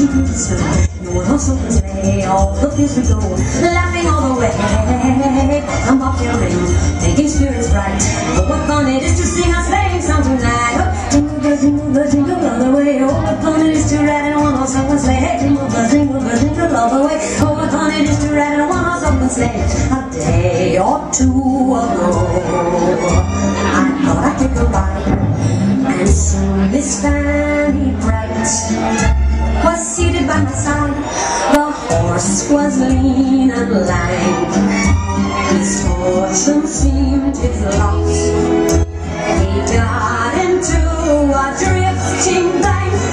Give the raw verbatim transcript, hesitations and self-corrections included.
dashing through the snow. No one else open sleigh, all the fields we go, laughing all the way. Come up your ring, making spirits bright. Oh, what fun it is to sing our sleighing song tonight. Oh, jingle bells, jingle bells, jingle all the way. Oh, what fun it is to ride in a one-horse open sleigh. Hey, jingle bells, jingle bells, jingle all the way. Oh, what fun it is to ride in a one-horse open sleigh. A day or two ago, I thought I'd take a ride, and soon Miss Fanny Bright was seated by my side. The horse was lean and lank, his fortune seemed his loss. He got into a drifting bank.